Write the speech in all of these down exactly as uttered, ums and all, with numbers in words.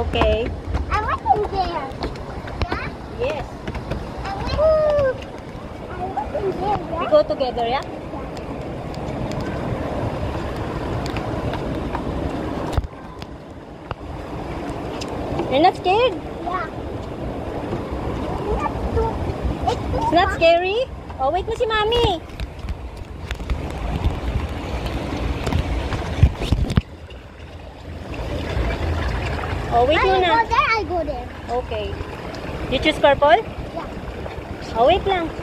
Okay. I went in there. Yeah? Yes. I went, I went in there, yeah? We go together, yeah? You're not scared? Yeah. It's not too, it's too It's not far. scary? Oh, wait mo si Mami. Oh, wait I muna. go there, I go there. Okay. You choose purple? Yeah. Oh, wait lang.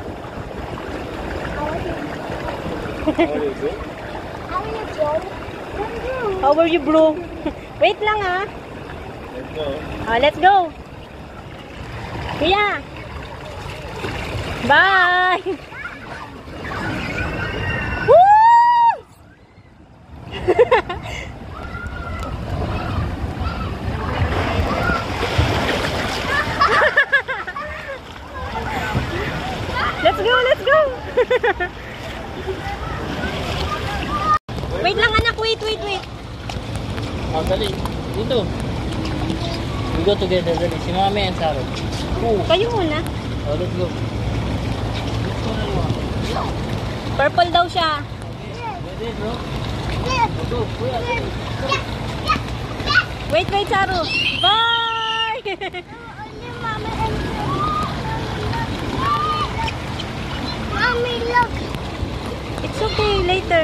I want to, What is it? I want to go. How are you, bro? Wait lang, ah. Let's go. Oh, let's go. Kuya. Bye. Woo! Let's go, let's go. Wait lang, anak. Wait, wait, wait. Oh, dali. Dito. We go together, dali. Si Mami and Saro. Oh, Kayo muna. oh, let's go. Let's go na naman. Purple daw siya. Ready, bro? Yes. Go, go. Kuya, dali. Yes. Yes. Yes. Wait, wait, Saru. Bye! Only Mommy and Mommy, look. It's okay, later.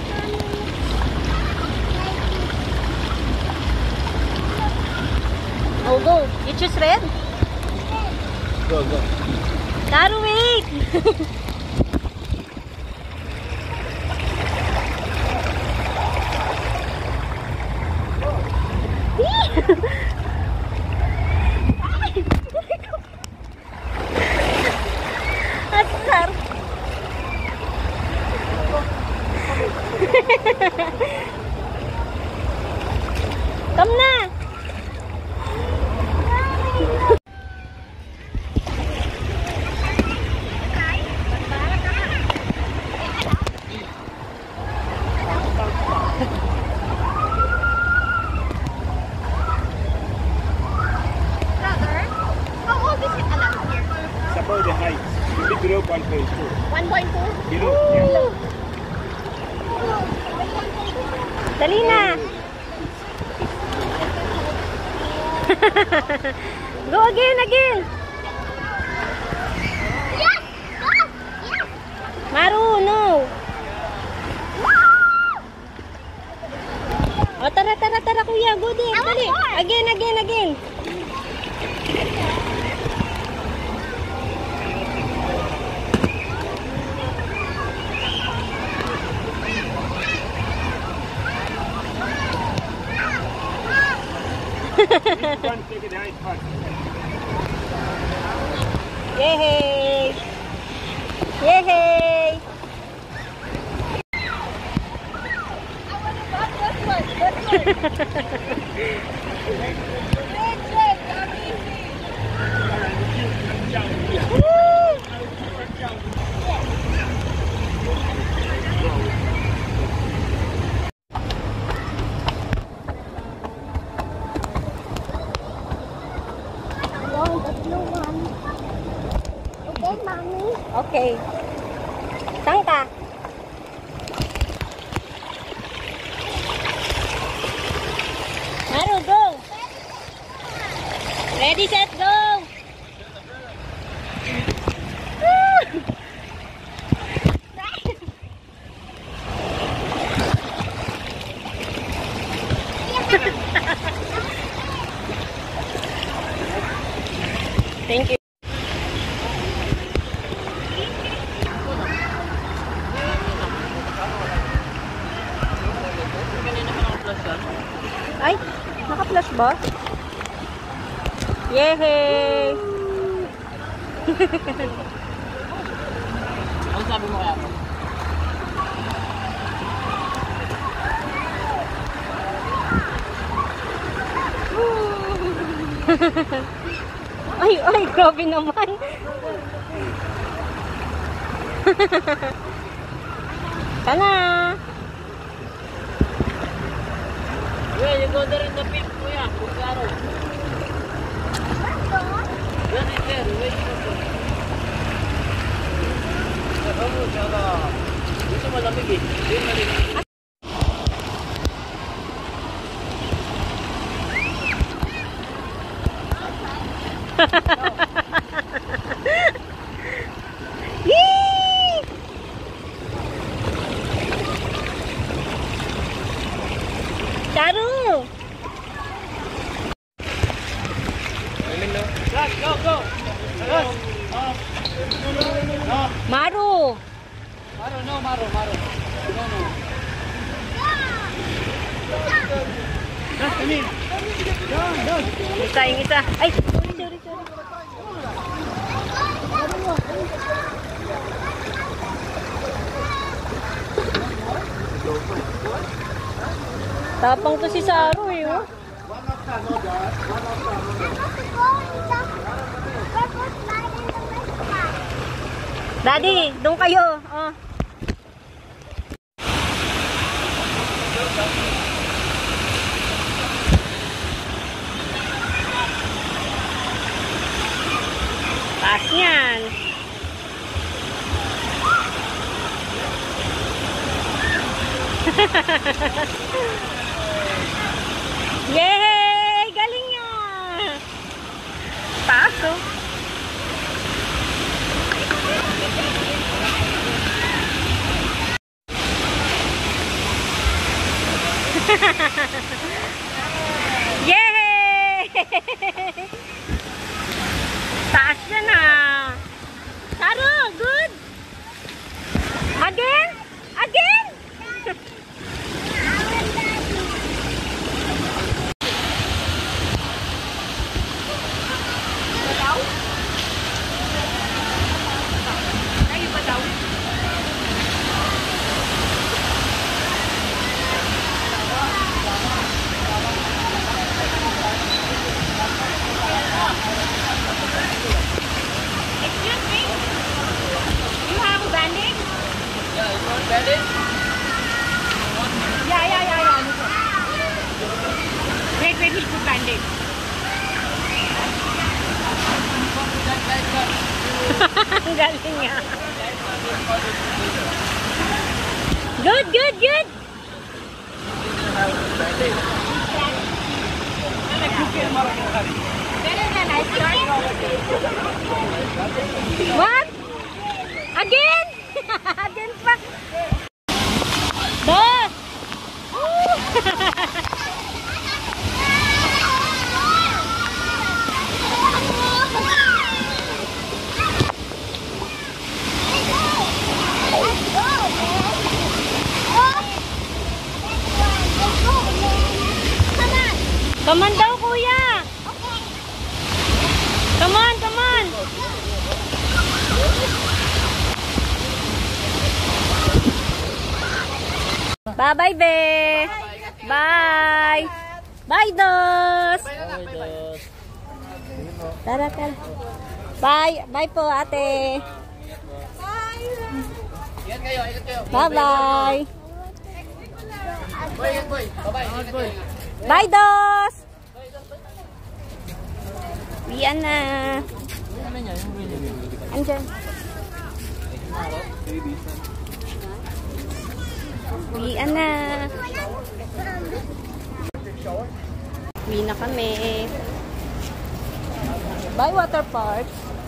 Oh, go. You choose red? Go, go. Saru, wait! Asar. Come na. How old is it allowed here? It's about the height. Maybe below one point two. one point two? Below, yeah. Dali na. Go again, again. Yes! Yes! Yes! Maru, no. Oh, tara, tara, tara, kuya. Go din. I want Dali. more. Again, again, again. Which one take it height first? Yay! Yay! No, the blue one. Okay, Mommy. Okay. Saan ka? Maru, go! Ready, set, go! Thank you. Ay, naka-flash ba? Yay! Ano sabi mo kaya? Ay, ay, grabe naman. Kana. Yeah, you go there in the pit, kuya. Kuya. Yan is there. Wait for it. Kamu tsaka. Dito malamig eh. Dito malamig. Yee! Charu! Yes, go, go. Yes. No. Maru! Maro, no, Maro, Maro. No, no. Yes, I mean. Isa, yung isa. Ay! Sorry, sorry, sorry. Tapang to si Saru eh, oh. Daddy, doon kayo. Oh. Taas niyan. Yay! Galing niya! Taas, oh. Yay! Taas na na. Saru, good. Again? Again? Excuse me? You have a bandage? Yeah, you want bandage? Yeah, yeah, yeah, yeah. Wait, wait, he'll put bandage. Ang galing niya. Good, good, good. Better than I started. What? Again? Again pa? Boss! Come on daw, kuya. Come on, come on. Bye-bye, be. Bye. Bye, Dos. Tara, tara. Bye. Bye po, ate. Ingat kayo, ingat kayo. Bye-bye. Boy, ingat boy. Bye-bye, ingat boy. Bye, Dos. Uwian na. Ano niya, yung really? Andyan. Uwian na. Uwi na kami. Bye, water park.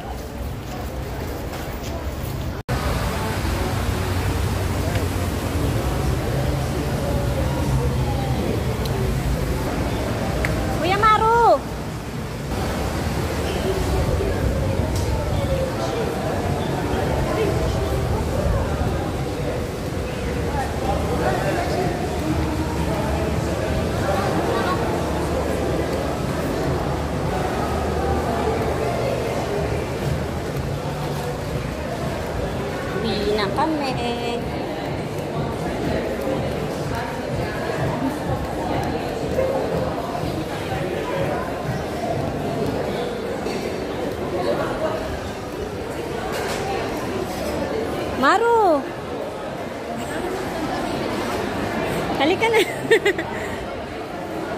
Kuya Maru! Uwi na kami. Maru! Halika na.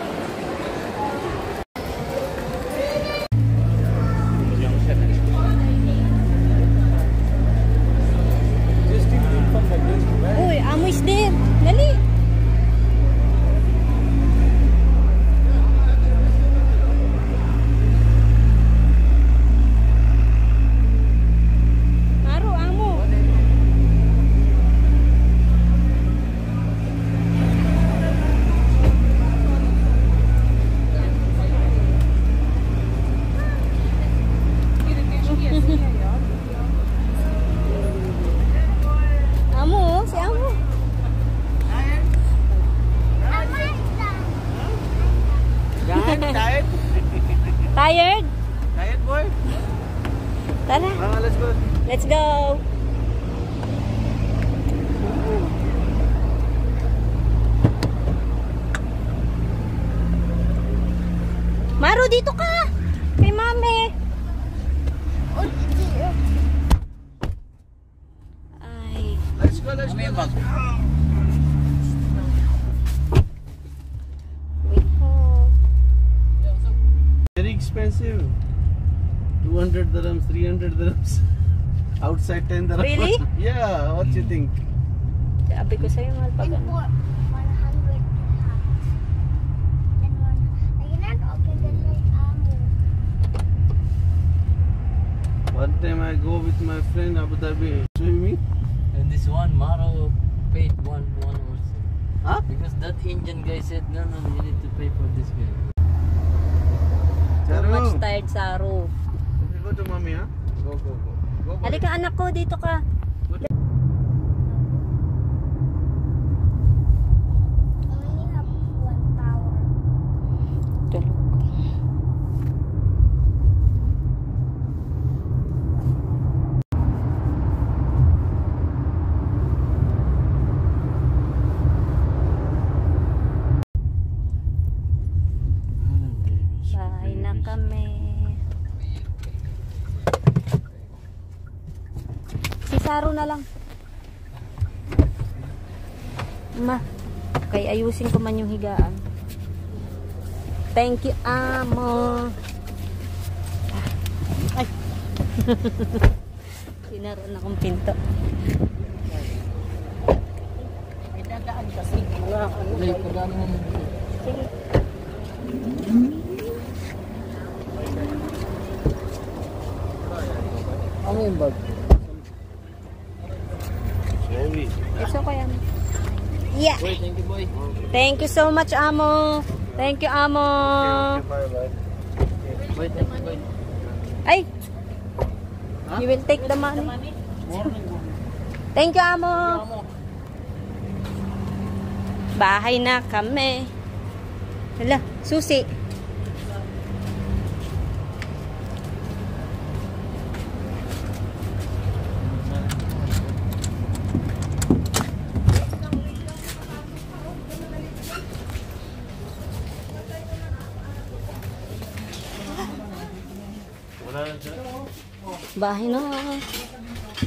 Tara. Ah, let's go. Let's go. Maru, dito ka. Kay mami. Ay. Let's go, let's go. Wait po. Very expensive. two hundred dirhams, three hundred dirhams. Outside ten dirhams. Really? Yeah, what do you think? Sabi ko sa'yo, mahal pa And ganun. for one hundred dirhams. And one, you're not okay with like amo. One time I go with my friend Abu Dhabi swimming. And this one, Maro paid one one also. Huh? Because that Indian guy said, no, no, you need to pay for this guy. Too much Charu, tired, Saru. okay, go to mommy, huh? Go, go, go. Go, go. Halika anak ko, dito ka. I only have one power. Tulog. Bahay na kami. Si Saru na lang. Ma, kay ayusin ko man yung higaan. Thank you, amo. Ay. Sinaroon akong pinto. Like, pagano mo mag- Sige. Ano yung bag? Heavy. It's okay, amo. Yeah. Boy, thank you, boy. Thank you so much, amo. Thank you, amo. Okay, bye, bye. Boy, thank you, boy. Ay. You will take the money. Thank you, amo. Bahay na kami. Hala, susi. Wala na siya. Bahay na.